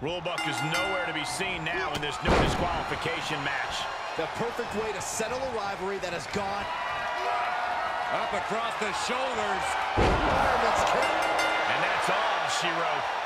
Rulebook is nowhere to be seen now in this no disqualification match. The perfect way to settle a rivalry that has gone up across the shoulders. And that's all she wrote.